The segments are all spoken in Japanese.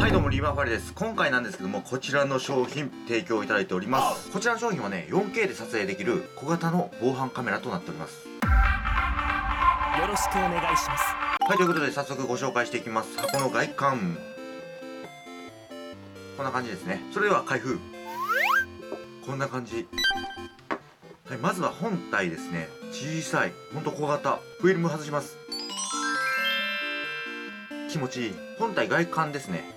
はいどうもリーマーファレです。今回なんですけども、こちらの商品提供いただいております。こちらの商品はね 4K で撮影できる小型の防犯カメラとなっております。 よろしくお願いします。 はい、ということで早速ご紹介していきます。箱の外観こんな感じですね。それでは開封。こんな感じ。はい、まずは本体ですね。小さい、ほんと小型。フィルム外します。気持ちいい。本体外観ですね。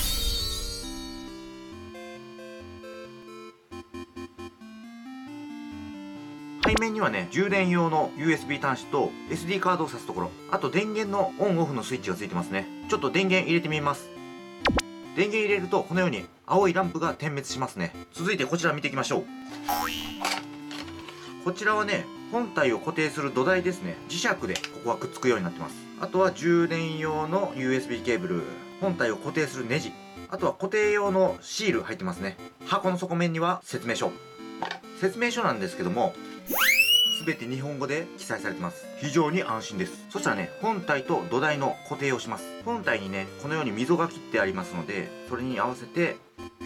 背面にはね、充電用の USB 端子と SD カードを挿すところ、あと電源のオンオフのスイッチがついてますね。ちょっと電源入れてみます。電源入れるとこのように青いランプが点滅しますね。続いてこちら見ていきましょう。こちらはね、本体を固定する土台ですね。磁石でここはくっつくようになってます。あとは充電用の USB ケーブル、本体を固定するネジ、あとは固定用のシール入ってますね。箱の底面には説明書。説明書なんですけども、全て日本語で記載されてます。非常に安心です。そしたらね、本体と土台の固定をします。本体にね、このように溝が切ってありますので、それに合わせて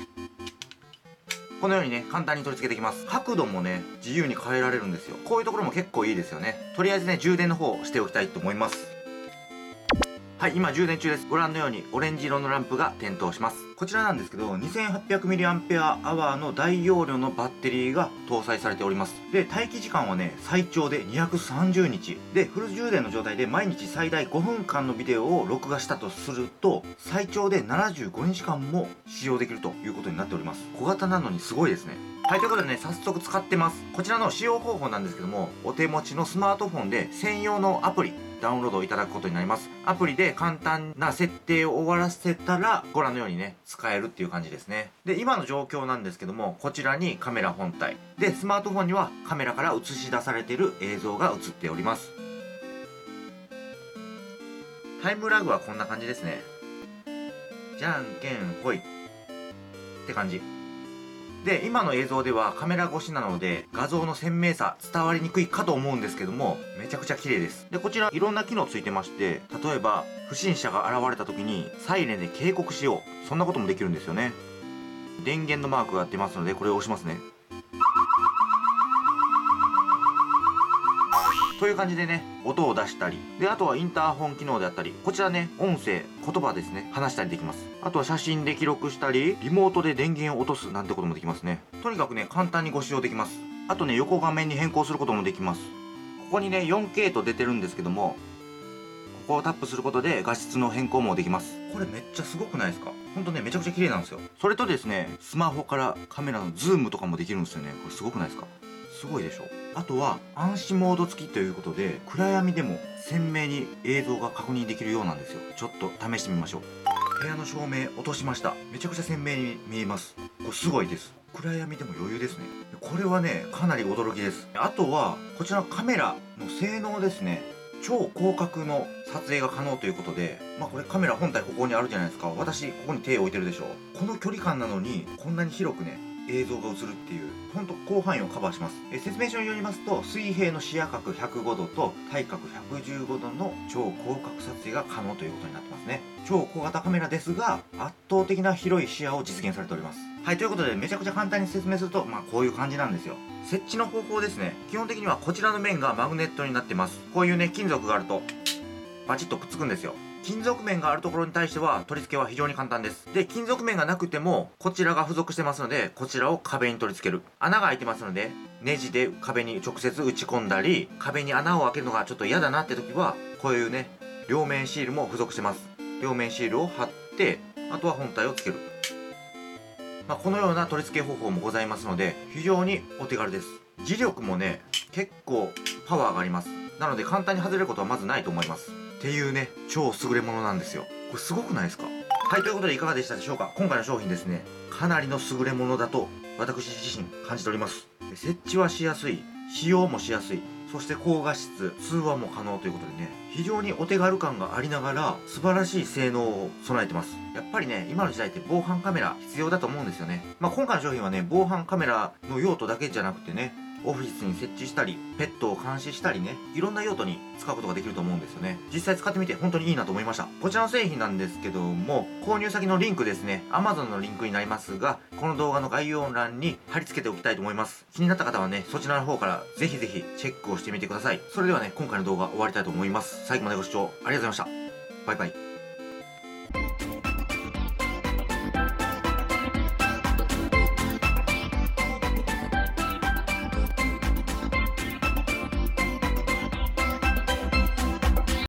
このようにね、簡単に取り付けていきます。角度もね、自由に変えられるんですよ。こういうところも結構いいですよね。とりあえずね、充電の方をしておきたいと思います。はい、今充電中です。ご覧のようにオレンジ色のランプが点灯します。こちらなんですけど、2800mAh の大容量のバッテリーが搭載されております。で、待機時間はね、最長で230日。で、フル充電の状態で毎日最大5分間のビデオを録画したとすると、最長で75日間も使用できるということになっております。小型なのにすごいですね。はい、ということでね、早速使ってます。こちらの使用方法なんですけども、お手持ちのスマートフォンで専用のアプリ、ダウンロードいただくことになります。アプリで簡単な設定を終わらせたら、ご覧のようにね、使えるっていう感じですね。で、今の状況なんですけども、こちらにカメラ本体。で、スマートフォンにはカメラから映し出されている映像が映っております。タイムラグはこんな感じですね。じゃんけんほい。って感じ。で、今の映像ではカメラ越しなので画像の鮮明さ伝わりにくいかと思うんですけども、めちゃくちゃ綺麗です。で、こちらいろんな機能ついてまして、例えば不審者が現れた時にサイレンで警告しよう。そんなこともできるんですよね。電源のマークが出ますので、これを押しますね。という感じでね、音を出したり、で、あとはインターホン機能であったり、こちらね、音声、言葉ですね、話したりできます。あとは写真で記録したり、リモートで電源を落とすなんてこともできますね。とにかくね、簡単にご使用できます。あとね、横画面に変更することもできます。ここにね、4K と出てるんですけども、ここをタップすることで画質の変更もできます。これめっちゃすごくないですか？ほんとね、めちゃくちゃ綺麗なんですよ。それとですね、スマホからカメラのズームとかもできるんですよね。これすごくないですか？すごいでしょ。あとは暗視モード付きということで、暗闇でも鮮明に映像が確認できるようなんですよ。ちょっと試してみましょう。部屋の照明落としました。めちゃくちゃ鮮明に見えます。これすごいです。暗闇でも余裕ですね。これはね、かなり驚きです。あとはこちらのカメラの性能ですね。超広角の撮影が可能ということで、これカメラ本体ここにあるじゃないですか。私ここに手を置いてるでしょ。この距離感なのにこんなに広くね、映像が映るっていう、ほんと広範囲をカバーします。説明書によりますと、水平の視野角105度と対角115度の超広角撮影が可能ということになってますね。超小型カメラですが、圧倒的な広い視野を実現されております。はい、ということでめちゃくちゃ簡単に説明すると、こういう感じなんですよ。設置の方法ですね。基本的にはこちらの面がマグネットになってます。こういうね、金属があると、バチッとくっつくんですよ。金属面があるところに対しては取り付けは非常に簡単です。で、金属面がなくてもこちらが付属してますので、こちらを壁に取り付ける。穴が開いてますので、ネジで壁に直接打ち込んだり、壁に穴を開けるのがちょっと嫌だなって時は、こういうね、両面シールも付属してます。両面シールを貼って、あとは本体をつける。このような取り付け方法もございますので、非常にお手軽です。磁力もね、結構パワーがあります。なので簡単に外れることはまずないと思います。っていうね、超優れものなんですよ。これすごくないですか？はい、ということでいかがでしたでしょうか？今回の商品ですね、かなりの優れものだと私自身感じております。設置はしやすい、使用もしやすい、そして高画質、通話も可能ということでね、非常にお手軽感がありながら素晴らしい性能を備えてます。やっぱりね、今の時代って防犯カメラ必要だと思うんですよね。今回の商品はね、防犯カメラの用途だけじゃなくてね、 オフィスに設置したり、ペットを監視したりね、いろんな用途に使うことができると思うんですよね。実際使ってみて本当にいいなと思いました。こちらの製品なんですけども、購入先のリンクですね、Amazon のリンクになりますが、この動画の概要欄に貼り付けておきたいと思います。気になった方はね、そちらの方からぜひぜひチェックをしてみてください。それではね、今回の動画終わりたいと思います。最後までご視聴ありがとうございました。バイバイ。